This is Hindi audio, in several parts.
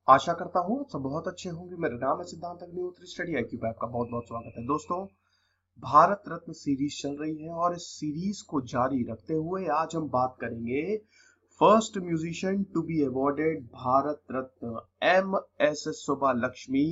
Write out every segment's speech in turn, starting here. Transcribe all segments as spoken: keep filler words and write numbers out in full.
आशा करता हूँ आप सब बहुत अच्छे होंगे। मेरा नाम है Siddhant Agnihotri. Study I Q पे आपका बहुत बहुत स्वागत है। दोस्तों, भारत रत्न सीरीज चल रही है और इस सीरीज को जारी रखते हुए आज हम बात करेंगे first musician to be awarded Bharat Ratna M S Subbulakshmi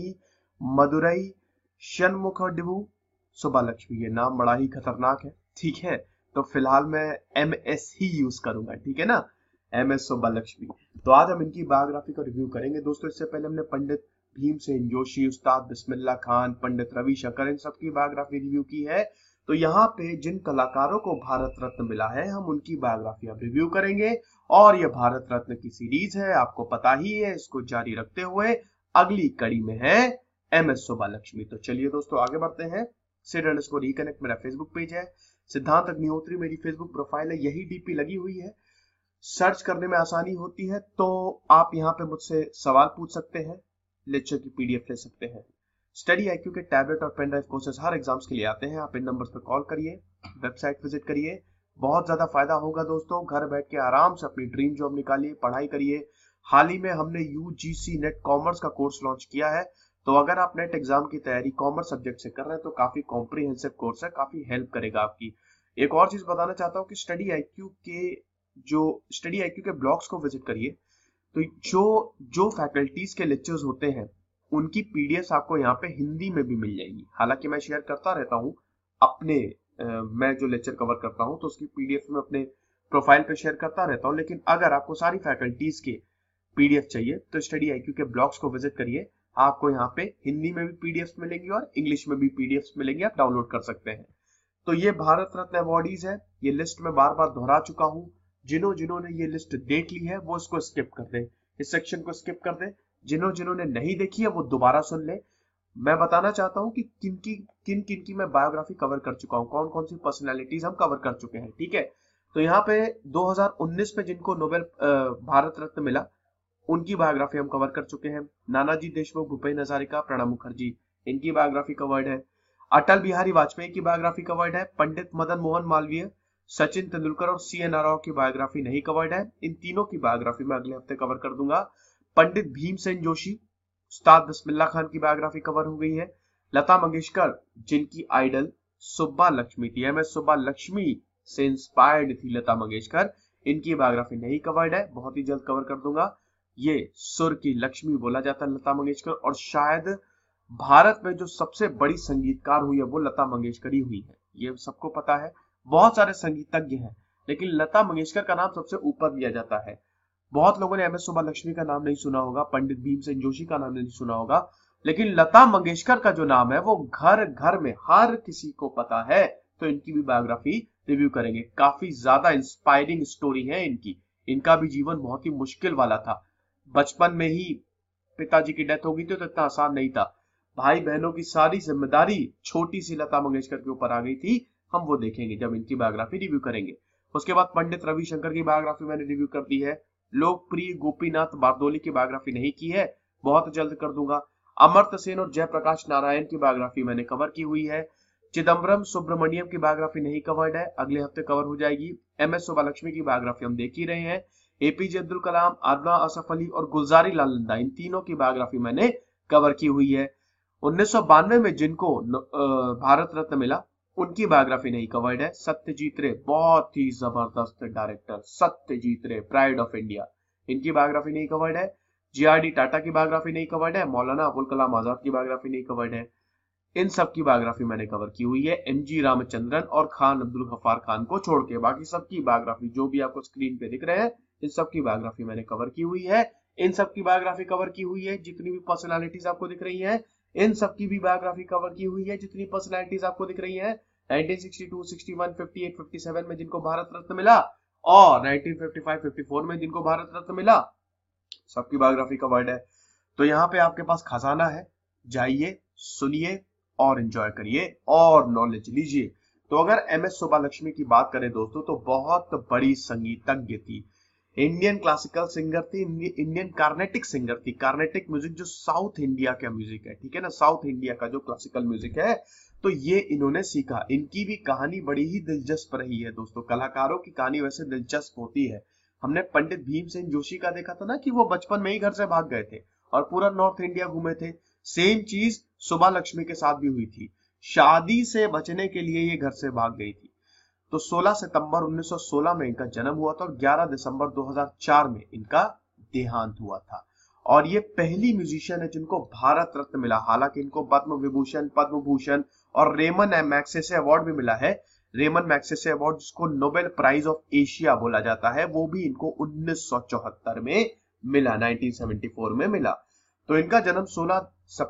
Madurai Shanmukhavadivu Subbulakshmi. ये नाम बड़ा ही खतरनाक है, ठीक है, तो फिलहाल मैं एम एस ही यूज करूंगा, ठीक है ना, एम एस सुब्बालक्ष्मी। तो आज हम इनकी बायोग्राफी का रिव्यू करेंगे। दोस्तों, इससे पहले हमने पंडित भीमसेन जोशी, उस्ताद बिस्मिल्लाह खान, पंडित रविशंकर, इन सबकी बायोग्राफी रिव्यू की है। तो यहाँ पे जिन कलाकारों को भारत रत्न मिला है, हम उनकी बायोग्राफी अब रिव्यू करेंगे। और ये भारत रत्न की सीरीज है, आपको पता ही है। इसको जारी रखते हुए अगली कड़ी में है एम एस सुब्बालक्ष्मी। तो चलिए दोस्तों, आगे बढ़ते हैं। सिड अंडरस्कोर रिकनेक्ट मेरा फेसबुक पेज है, सिद्धांत अग्निहोत्री मेरी फेसबुक प्रोफाइल है, यही डीपी लगी हुई है, सर्च करने में आसानी होती है। तो आप यहाँ पे मुझसे सवाल पूछ सकते हैं, लेक्चर की पीडीएफ ले सकते हैं। स्टडी आईक्यू के टैबलेट और पेन ड्राइव कोर्सेज हर एग्जाम्स के लिए आते हैं। आप इन नंबर्स पर कॉल करिए, वेबसाइट विजिट करिए, बहुत ज्यादा फायदा होगा दोस्तों। घर बैठ के आराम से अपनी ड्रीम जॉब निकालिए, पढ़ाई करिए। हाल ही में हमने यूजीसी नेट कॉमर्स का कोर्स लॉन्च किया है। तो अगर आप नेट एग्जाम की तैयारी कॉमर्स सब्जेक्ट से कर रहे हैं तो काफी कॉम्प्रिहेंसिव कोर्स है, काफी हेल्प करेगा आपकी। एक और चीज बताना चाहता हूँ कि स्टडी आईक्यू के जो स्टडी आईक्यू के ब्लॉग्स को विजिट करिए। तो जो जो फैकल्टीज के लेक्चर्स होते हैं उनकी पीडीएफ आपको यहाँ पे हिंदी में भी मिल जाएगी। हालांकि मैं शेयर करता रहता हूँ अपने आ, मैं जो लेक्चर कवर करता हूँ तो उसकी पीडीएफ में अपने प्रोफाइल पे शेयर करता रहता हूँ। लेकिन अगर आपको सारी फैकल्टीज के पीडीएफ चाहिए तो स्टडी आईक्यू के ब्लॉग्स को विजिट करिए। आपको यहाँ पे हिंदी में भी पीडीएफ मिलेंगी और इंग्लिश में भी पीडीएफ मिलेंगी, आप डाउनलोड कर सकते हैं। तो ये भारत रत्न अवॉर्डीज है, ये लिस्ट में बार बार दोहरा चुका हूँ। जिन्हों जिन्होंने ये लिस्ट देख ली है वो इसको स्किप कर दे, इस सेक्शन को स्किप कर दे। जिन्हों जिन्होंने नहीं देखी है वो दोबारा सुन ले। मैं बताना चाहता हूँ कि किन की किन किन की मैं बायोग्राफी कवर कर चुका हूँ, कौन कौन सी पर्सनालिटीज हम कवर कर चुके हैं, ठीक है। तो यहाँ पे दो हज़ार उन्नीस में जिनको नोबेल भारत रत्न मिला उनकी बायोग्राफी हम कवर कर चुके हैं। नानाजी देशमुख, भूपेन हजारिका, प्रणब मुखर्जी, इनकी बायोग्राफी कवर्ड है। अटल बिहारी वाजपेयी की बायोग्राफी कवर्ड है। पंडित मदन मोहन मालवीय, सचिन तेंदुलकर और सी एन राव की बायोग्राफी नहीं कवर्ड है। इन तीनों की बायोग्राफी मैं अगले हफ्ते कवर कर दूंगा। पंडित भीमसेन जोशी, उस्ताद बिस्मिल्लाह खान की बायोग्राफी कवर हो गई है। लता मंगेशकर, जिनकी आइडल सुब्बालक्ष्मी थी, एम एस सुब्बालक्ष्मी से इंस्पायर्ड थी लता मंगेशकर, इनकी बायोग्राफी नहीं कवर्ड है, बहुत ही जल्द कवर कर दूंगा। ये सुर की लक्ष्मी बोला जाता है लता मंगेशकर, और शायद भारत में जो सबसे बड़ी संगीतकार हुई है वो लता मंगेशकर ही हुई है, ये सबको पता है। बहुत सारे संगीतज्ञ हैं लेकिन लता मंगेशकर का नाम सबसे ऊपर लिया जाता है। बहुत लोगों ने एम एस सुब्बालक्ष्मी का नाम नहीं सुना होगा, पंडित भीमसेन जोशी का नाम नहीं सुना होगा, लेकिन लता मंगेशकर का जो नाम है वो घर घर में हर किसी को पता है। तो इनकी भी बायोग्राफी रिव्यू करेंगे। काफी ज्यादा इंस्पायरिंग स्टोरी है इनकी। इनका भी जीवन बहुत ही मुश्किल वाला था। बचपन में ही पिताजी की डेथ हो गई थी तो इतना आसान नहीं था। भाई बहनों की सारी जिम्मेदारी छोटी सी लता मंगेशकर के ऊपर आ गई थी। हम वो देखेंगे जब इनकी बायोग्राफी रिव्यू करेंगे। उसके बाद पंडित रविशंकर की बायोग्राफी मैंने रिव्यू कर दी है। लोकप्रिय गोपीनाथ बारदोली की बायोग्राफी नहीं की है, बहुत जल्द कर दूंगा। अमर्त्य सेन और जयप्रकाश नारायण की बायोग्राफी मैंने कवर की हुई है। चिदम्बरम सुब्रमण्यम की बायोग्राफी नहीं कवर्ड है, अगले हफ्ते कवर हो जाएगी। एम एस सुब्बालक्ष्मी की बायोग्राफी हम देख ही रहे हैं। एपीजे अब्दुल कलाम, आदना असफ अली और गुलजारी लाल नंदा, इन तीनों की बायोग्राफी मैंने कवर की हुई है। उन्नीस सौ बानवे में जिनको भारत रत्न मिला उनकी बायोग्राफी नहीं कवर्ड है। सत्यजीत रे, बहुत ही जबरदस्त director, Satyajit Ray, pride of India, इनकी बायोग्राफी नहीं कवर्ड है। जीआरडी टाटा की बायोग्राफी नहीं कवर्ड है। मौलाना अबुल कलाम आजाद की बायोग्राफी नहीं कवर्ड है। इन सब की बायोग्राफी मैंने कवर की हुई है, एम जी रामचंद्रन और खान अब्दुल गफ्फार खान को छोड़ के। बाकी सबकी बायोग्राफी जो भी आपको स्क्रीन पे दिख रहे हैं इन सब की बायोग्राफी मैंने कवर की हुई है। इन सब की बायोग्राफी कवर की हुई है जितनी भी पर्सनालिटीज आपको दिख रही हैं, इन सब की भी बायोग्राफी कवर की हुई है जितनी पर्सनालिटीज आपको दिख रही हैं। Nineteen sixty two, sixty one, fifty eight, fifty seven में जिनको भारत रत्न मिला और nineteen fifty five, fifty four में जिनको भारत रत्न मिला, सबकी बायोग्राफी कवर्ड है। तो यहाँ पे आपके पास खजाना है, जाइए, सुनिए और एंजॉय करिए और नॉलेज लीजिए। तो अगर एम एस सुब्बालक्ष्मी की बात करें दोस्तों तो बहुत बड़ी संगीतज्ञ थी, इंडियन क्लासिकल सिंगर थी, इंडियन कार्नेटिक सिंगर थी। कार्नेटिक म्यूजिक जो साउथ इंडिया का म्यूजिक है, ठीक है ना, साउथ इंडिया का जो क्लासिकल म्यूजिक है, तो ये इन्होंने सीखा। इनकी भी कहानी बड़ी ही दिलचस्प रही है दोस्तों। कलाकारों की कहानी वैसे दिलचस्प होती है। हमने पंडित भीमसेन जोशी का देखा था ना कि वो बचपन में ही घर से भाग गए थे और पूरा नॉर्थ इंडिया घूमे थे। सेम चीज सुब्बालक्ष्मी के साथ भी हुई थी। शादी से बचने के लिए ये घर से भाग गई थी। तो सोलह सितंबर उन्नीस सौ सोलह में इनका जन्म हुआ था और ग्यारह दिसंबर दो हज़ार चार में इनका देहांत हुआ था। और ये पहली म्यूजिशियन है जिनको भारत रत्न मिला। हालांकि इनको पद्म विभूषण, पद्म भूषण और रेमन मैग्सेसे अवार्ड भी मिला है। रेमन मैग्सेसे अवार्ड, जिसको नोबेल प्राइज ऑफ एशिया बोला जाता है, वो भी इनको उन्नीस सौ चौहत्तर में मिला, उन्नीस सौ चौहत्तर में मिला। तो इनका जन्म सोलह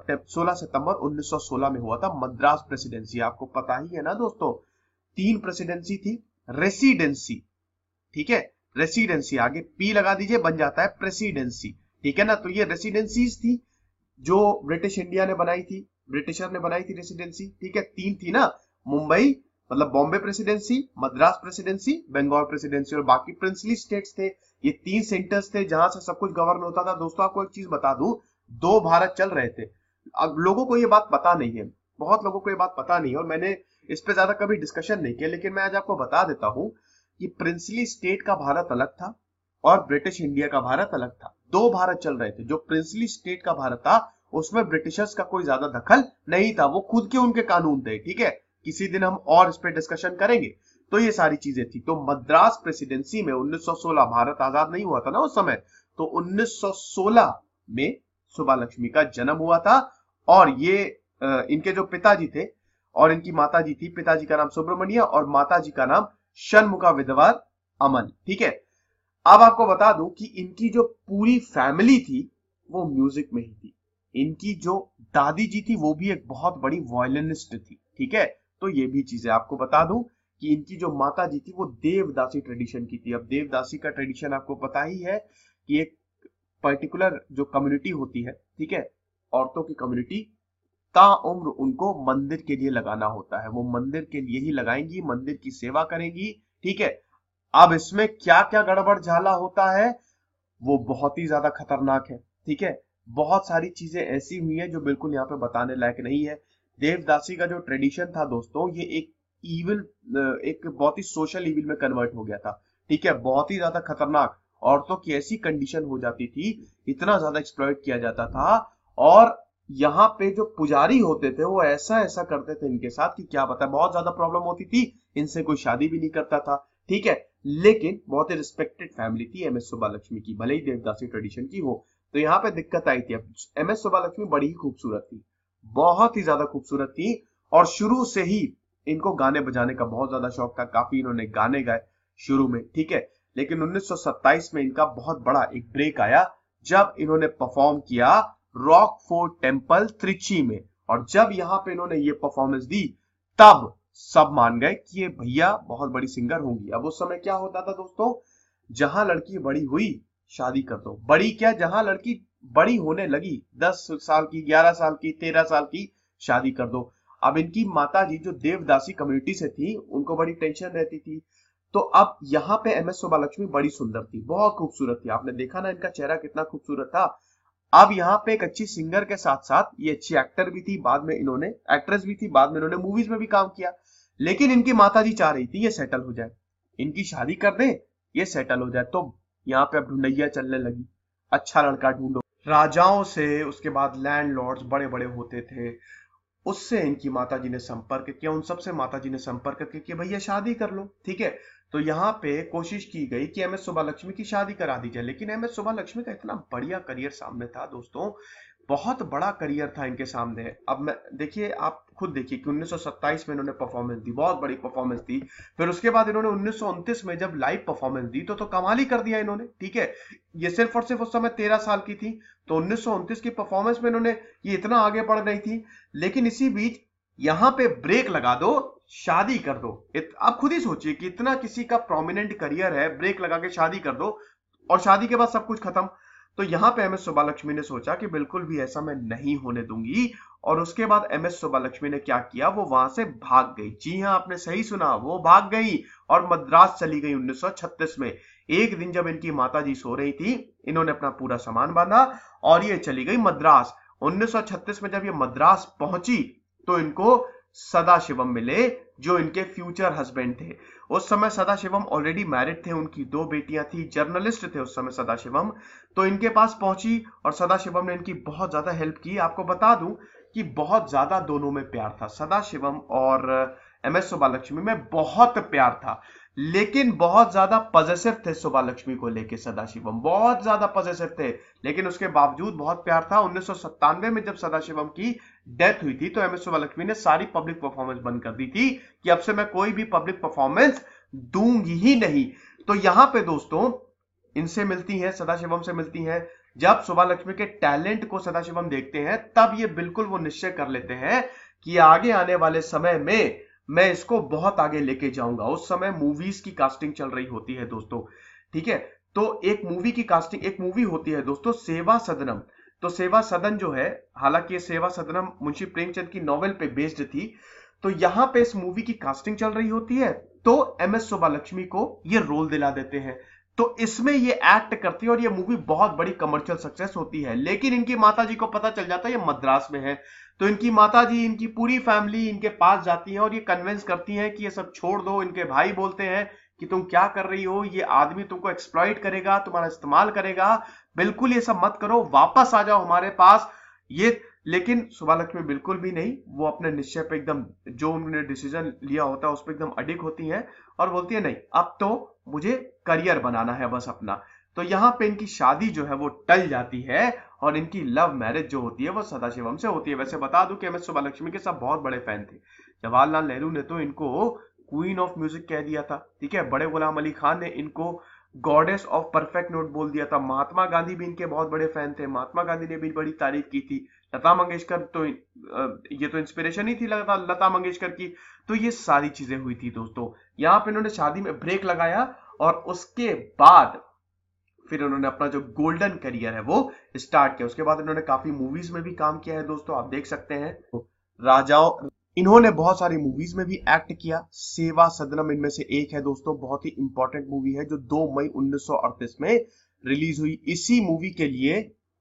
सितंबर उन्नीस सौ सोलह में हुआ था। मद्रास प्रेसिडेंसी, आपको पता ही है ना दोस्तों, तीन प्रेसिडेंसी थी, रेसिडेंसी, ठीक है, रेसिडेंसी आगे पी लगा दीजिए, बन जाता है प्रेसिडेंसी, ठीक है ना। तो ये रेसिडेंसीज थी जो ब्रिटिश इंडिया ने बनाई थी, ब्रिटिशर ने बनाई थी रेसिडेंसी, ठीक है। तीन थी ना, मुंबई मतलब Bombay presidency, Madras presidency, Bengal presidency, और बाकी प्रिंसली स्टेट्स थे। ये तीन सेंटर्स थे जहां से सब कुछ गवर्न होता था। दोस्तों आपको एक चीज बता दूं, दो भारत चल रहे थे। अब लोगों को ये बात पता नहीं है, बहुत लोगों को ये बात पता नहीं है, और मैंने इस पे ज्यादा कभी डिस्कशन नहीं किया, लेकिन मैं आज आपको बता देता हूं कि प्रिंसली स्टेट का भारत अलग था और ब्रिटिश इंडिया का भारत अलग था। दो भारत चल रहे थे। जो प्रिंसली स्टेट का भारत था उसमें ब्रिटिशर्स का कोई ज्यादा दखल नहीं था, वो खुद के उनके कानून थे, ठीक है। किसी दिन हम और इस पे डिस्कशन करेंगे। तो ये सारी चीजें थी। तो मद्रास प्रेसिडेंसी में उन्नीस सौ सोलह, भारत आजाद नहीं हुआ था ना उस समय, तो उन्नीस सौ सोलह में सुब्बालक्ष्मी का जन्म हुआ था। और ये इनके जो पिताजी थे और इनकी माताजी थी, पिताजी का नाम सुब्रमण्य और माताजी का नाम षणमुखा विधवा अमन, ठीक है। अब आपको बता दूं कि इनकी जो पूरी फैमिली थी वो म्यूजिक में ही थी। इनकी जो दादी जी थी वो भी एक बहुत बड़ी वायलिनिस्ट थी, ठीक है। तो ये भी चीजें आपको बता दूं कि इनकी जो माता जी थी वो देवदासी ट्रेडिशन की थी। अब देवदासी का ट्रेडिशन आपको पता ही है कि एक पर्टिकुलर जो कम्युनिटी होती है, ठीक है, औरतों की कम्युनिटी, ताउम्र उनको मंदिर के लिए लगाना होता है। वो मंदिर के लिए ही लगाएंगी, मंदिर की सेवा करेंगी, ठीक है। अब इसमें क्या क्या गड़बड़ झाला होता है वो बहुत ही ज्यादा खतरनाक है, ठीक है। बहुत सारी चीजें ऐसी हुई हैं जो बिल्कुल यहाँ पे बताने लायक नहीं है। देवदासी का जो ट्रेडिशन था दोस्तों, ये एक इविल, एक बहुत ही सोशल इविल में कन्वर्ट हो गया था, ठीक है। बहुत ही ज्यादा खतरनाक, औरतों की ऐसी कंडीशन हो जाती थी, इतना ज्यादा एक्सप्लॉइट किया जाता था। और यहाँ पे जो पुजारी होते थे वो ऐसा ऐसा करते थे इनके साथ कि क्या बता, बहुत ज्यादा प्रॉब्लम होती थी। इनसे कोई शादी भी नहीं करता था, ठीक है। लेकिन बहुत ही रिस्पेक्टेड फैमिली थी एम एस सुब्बालक्ष्मी की, भले ही देवदासी ट्रेडिशन की हो। तो यहाँ पे दिक्कत आई थी। एम एस सुब्बालक्ष्मी बड़ी ही खूबसूरत थी, बहुत ही ज्यादा खूबसूरत थी, और शुरू से ही इनको गाने बजाने का बहुत ज्यादा शौक था। काफी इन्होंने गाने गाए शुरू में, ठीक है। लेकिन उन्नीस सौ सत्ताईस में इनका बहुत बड़ा एक ब्रेक आया जब इन्होंने परफॉर्म किया रॉकफोर्ट टेम्पल त्रिची में। और जब यहाँ पे इन्होंने ये परफॉर्मेंस दी तब सब मान गए कि ये भैया बहुत बड़ी सिंगर होंगी। अब उस समय क्या होता था दोस्तों, जहां लड़की बड़ी हुई शादी कर दो। बड़ी क्या, जहां लड़की बड़ी होने लगी, दस साल की, ग्यारह साल की, तेरह साल की, शादी कर दो। अब इनकी माता जी जो देवदासी कम्युनिटी से थी उनको बड़ी टेंशन रहती थी। तो अब यहाँ पे एम एस सुब्बालक्ष्मी बड़ी सुंदर थी, बहुत खूबसूरत थी। आपने देखा ना इनका चेहरा कितना खूबसूरत था। अब यहाँ पे एक अच्छी सिंगर के साथ साथ ये अच्छी एक्टर भी थी, बाद में इन्होंने एक्ट्रेस भी थी, बाद में इन्होंने मूवीज में भी काम किया। लेकिन इनकी माताजी चाह रही थी ये सेटल हो जाए, इनकी शादी कर दे, ये सेटल हो जाए। तो यहाँ पे अब ढूंढैया चलने लगी, अच्छा लड़का ढूंढो। राजाओं से, उसके बाद लैंडलॉर्ड्स बड़े बड़े होते थे, उससे इनकी माताजी ने संपर्क किया, उन सबसे माताजी ने संपर्क किया कि भैया शादी कर लो, ठीक है। तो यहाँ पे कोशिश की गई कि एम एस सुब्बालक्ष्मी की शादी करा दी जाए। लेकिन एम एस सुब्बालक्ष्मी का इतना बढ़िया करियर सामने था दोस्तों, बहुत बड़ा करियर था इनके सामने। अब मैं देखिए, आप खुद देखिए कि उन्नीस सौ सत्ताईस में इन्होंने परफॉर्मेंस दी, बहुत बड़ी परफॉर्मेंस दी। फिर उसके बाद इन्होंने उन्नीस सौ उनतीस में जब लाइव परफॉर्मेंस दी तो तो कमाल ही कर दिया इन्होंने, ठीक है। ये सिर्फ और सिर्फ उस समय तेरह साल की थी, तो उन्नीस सौ उनतीस की परफॉर्मेंस में इन्होंने ये इतना आगे बढ़ रही थी। लेकिन इसी बीच यहाँ पे ब्रेक लगा दो, शादी कर दो। आप खुद ही सोचिए कि इतना किसी का प्रोमिनेंट करियर है, ब्रेक लगा के शादी कर दो और शादी के बाद सब कुछ खत्म। तो यहाँ पे एम एस सुब्बालक्ष्मी ने सोचा कि बिल्कुल भी ऐसा मैं नहीं होने दूंगी। और उसके बाद एम एस सुब्बालक्ष्मी ने क्या किया, वो वहां से भाग गई। जी हाँ, आपने सही सुना, वो भाग गई और मद्रास चली गई उन्नीस सौ छत्तीस में। एक दिन जब इनकी माताजी सो रही थी, इन्होंने अपना पूरा सामान बांधा और ये चली गई मद्रास। उन्नीस सौ छत्तीस में जब ये मद्रास पहुंची तो इनको सदाशिवम मिले, जो इनके फ्यूचर हस्बैंड थे। उस समय सदाशिवम ऑलरेडी मैरिड थे, उनकी दो बेटियां थी, जर्नलिस्ट थे उस समय सदाशिवम। तो इनके पास पहुंची और सदाशिवम ने इनकी बहुत ज्यादा हेल्प की। आपको बता दूं कि बहुत ज्यादा दोनों में प्यार था, सदाशिवम और एम एस सुब्बालक्ष्मी में बहुत प्यार था, लेकिन बहुत ज्यादा पॉजिटिव थे सुब्बालक्ष्मी को लेके। सदाशिवम बहुत ज्यादा पॉजिटिव थे, लेकिन उसके बावजूद बहुत प्यार था। उन्नीस सौ सत्तानवे में जब सदाशिवम की डेथ हुई थी तो एम एस सुब्बालक्ष्मी ने सारी पब्लिक परफॉर्मेंस बंद कर दी थी कि अब से मैं कोई भी पब्लिक परफॉर्मेंस दूंगी ही नहीं। तो यहां पे दोस्तों इनसे मिलती हैं, सदाशिवम से मिलती हैं। जब सुब्बालक्ष्मी के टैलेंट को सदाशिवम देखते हैं तब ये बिल्कुल वो निश्चय कर लेते हैं कि आगे आने वाले समय में मैं इसको बहुत आगे लेके जाऊंगा। उस समय मूवीज की कास्टिंग चल रही होती है दोस्तों, ठीक है। तो एक मूवी की कास्टिंग, एक मूवी होती है दोस्तों सेवा सदनम। तो सेवा सदन जो है, हालांकि ये सेवा सदनम मुंशी प्रेमचंद की नॉवेल पे बेस्ड थी। तो यहां पे इस मूवी की कास्टिंग चल रही होती है, तो एम एस सुब्बालक्ष्मी को ये रोल दिला देते हैं। तो इसमें ये एक्ट करती है और ये मूवी बहुत बड़ी कमर्शियल सक्सेस होती है। लेकिन इनकी माताजी को पता चल जाता है ये मद्रास में है, तो इनकी माताजी, इनकी पूरी फैमिली इनके पास जाती है और ये कन्विंस करती है कि ये सब छोड़ दो। इनके भाई बोलते हैं कि तुम क्या कर रही हो, ये आदमी तुमको एक्सप्लॉइट करेगा, तुम्हारा इस्तेमाल करेगा, बिल्कुल ये सब मत करो, वापस आ जाओ हमारे पास। ये लेकिन सुब्बालक्ष्मी बिल्कुल भी नहीं, वो अपने निश्चय पे एकदम, जो उन्होंने डिसीजन लिया होता है उस पर एकदम अडिग होती हैं और बोलती है नहीं, अब तो मुझे करियर बनाना है बस अपना। तो यहाँ पे इनकी शादी जो है वो टल जाती है और इनकी लव मैरिज जो होती है वो सदाशिवम से होती है। वैसे बता दूं कि एम एस सुब्बालक्ष्मी के सब बहुत बड़े फैन थे। जवाहरलाल नेहरू ने तो इनको क्वीन ऑफ म्यूजिक कह दिया था, ठीक है। बड़े गुलाम अली खान ने इनको गॉडेस ऑफ परफेक्ट नोट बोल दिया था। महात्मा गांधी भी इनके बहुत बड़े फैन थे, महात्मा गांधी ने भी बड़ी तारीफ की थी। लता मंगेशकर तो ये तो इंस्पिरेशन ही थी लता, लता मंगेशकर की। तो ये सारी चीजें हुई थी दोस्तों। यहाँ पे इन्होंने शादी में ब्रेक लगाया और उसके बाद फिर उन्होंने अपना जो गोल्डन करियर है वो स्टार्ट किया। उसके बाद इन्होंने काफी मूवीज में भी काम किया है दोस्तों, आप देख सकते हैं। राजाओं, इन्होंने बहुत सारी मूवीज में भी एक्ट किया। सेवा सदनम इनमें से एक है दोस्तों, बहुत ही इंपॉर्टेंट मूवी है जो दो मई उन्नीस सौ अड़तीस में रिलीज हुई। इसी मूवी के लिए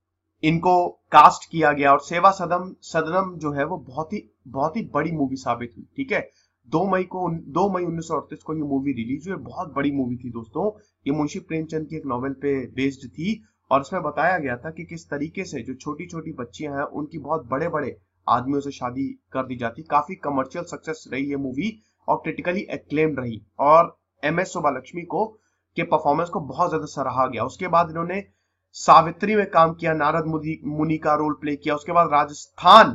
इनको कास्ट किया गया और सेवा सदन सदनम जो है वो बहुत ही बहुत ही बड़ी मूवी साबित हुई, ठीक है। दो मई को दो मई उन्नीस सौ अड़तीस को ये मूवी रिलीज हुई, बहुत बड़ी मूवी थी दोस्तों। ये मुंशी प्रेमचंद की एक नॉवेल पे बेस्ड थी और इसमें बताया गया था कि किस तरीके से जो छोटी छोटी बच्चियां हैं उनकी बहुत बड़े बड़े आदमियों से शादी कर दी जाती। काफी कमर्शियल सक्सेस रही ये मूवी और क्रिटिकली एक्लेम्ड रही और एम एस सुब्बालक्ष्मी को के परफॉर्मेंस को बहुत ज्यादा सराहा गया। उसके बाद इन्होंने सावित्री में काम किया, नारद मुनि का रोल प्ले किया। उसके बाद राजस्थान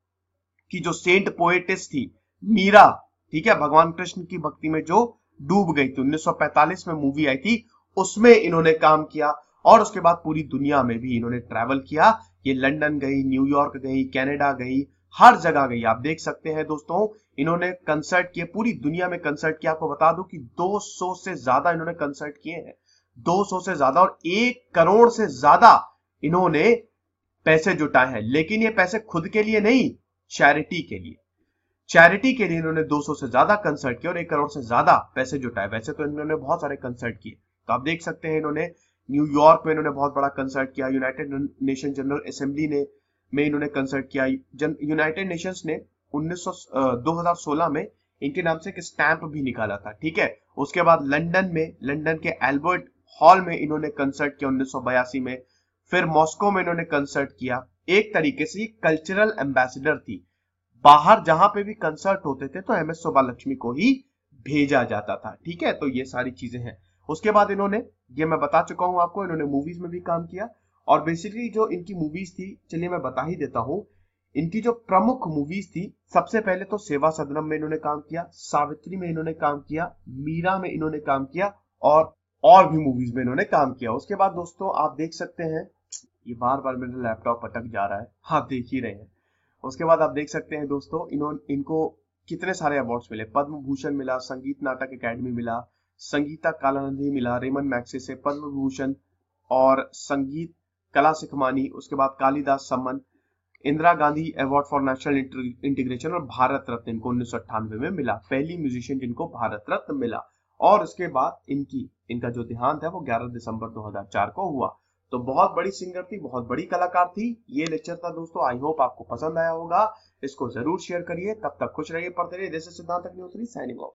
की जो सेंट पोएटिस थी मीरा, ठीक है, भगवान कृष्ण की भक्ति में जो डूब गई थी, उन्नीस सौ पैंतालीस में मूवी आई थी, उसमें इन्होंने काम किया। और उसके बाद पूरी दुनिया में भी इन्होंने ट्रैवल किया। ये लंदन गई, न्यूयॉर्क गई, कनाडा गई, हर जगह गई। आप देख सकते हैं दोस्तों, इन्होंने कंसर्ट किए, पूरी दुनिया में कंसर्ट किया। आपको बता दूं कि दो सौ से ज्यादा इन्होंने कंसर्ट किए हैं, दो सौ से ज्यादा, और एक करोड़ से ज्यादा इन्होंने पैसे जुटाए हैं। लेकिन ये पैसे खुद के लिए नहीं, चैरिटी के लिए चैरिटी के लिए इन्होंने दो सौ से ज्यादा कंसर्ट किए और एक करोड़ से ज्यादा पैसे जुटाए। वैसे तो इन्होंने बहुत सारे कंसर्ट किए, तो आप देख सकते हैं इन्होंने न्यूयॉर्क में इन्होंने बहुत बड़ा कंसर्ट किया, यूनाइटेड नेशन जनरल असेंबली ने में इन्होंने कंसर्ट किया। यूनाइटेड नेशंस ने उन्नीस सौ दो हज़ार सोलह में इनके नाम से एक स्टैंप भी निकाला था, ठीक है। उसके बाद लंदन में, लंदन के एल्बर्ट हॉल में इन्होंने कंसर्ट किया उन्नीस सौ बयासी में। फिर मॉस्को में इन्होंने कंसर्ट किया। एक तरीके से कल्चरल एम्बेसडर थी, बाहर जहां पे भी कंसर्ट होते थे तो एम एस सुब्बालक्ष्मी को ही भेजा जाता था, ठीक है। तो ये सारी चीजें हैं। उसके बाद इन्होंने, ये मैं बता चुका हूं आपको, इन्होंने मूवीज में भी काम किया। और बेसिकली जो इनकी मूवीज थी, चलिए मैं बता ही देता हूं। इनकी जो प्रमुख मूवीज थी, सबसे पहले तो सेवा सदनम में इन्होंने काम किया, सावित्री में इन्होंने काम किया, मीरा में इन्होंने काम किया और और भी मूवीज में इन्होंने काम किया। उसके बाद दोस्तों आप देख सकते हैं, ये बार बार मेरा लैपटॉप अटक जा रहा है, आप देख ही रहे हैं। उसके बाद आप देख सकते हैं दोस्तों, इन्होंने इनको कितने सारे अवार्ड्स मिले। पद्म भूषण मिला, संगीत नाटक अकेडमी मिला, संगीता कालानिधि मिला, रेमन मैग्सेसे से पद्म भूषण और संगीत कला सिखमानी। उसके बाद Kalidas Samman, Indira Gandhi award for national integration और भारत रत्न इनको उन्नीस सौ अट्ठानवे में मिला, पहली म्यूजिशियन जिनको भारत रत्न मिला। और उसके बाद इनकी इनका जो देहांत है वो ग्यारह दिसंबर दो हज़ार चार को हुआ। तो बहुत बड़ी सिंगर थी, बहुत बड़ी कलाकार थी। ये लेक्चर था दोस्तों, आई होप आपको पसंद आया होगा। इसको जरूर शेयर करिए। तब तक खुश रहिए, पढ़ते रहिए। दिस इज सिद्धांत अग्निहोत्री साइनिंग ऑफ।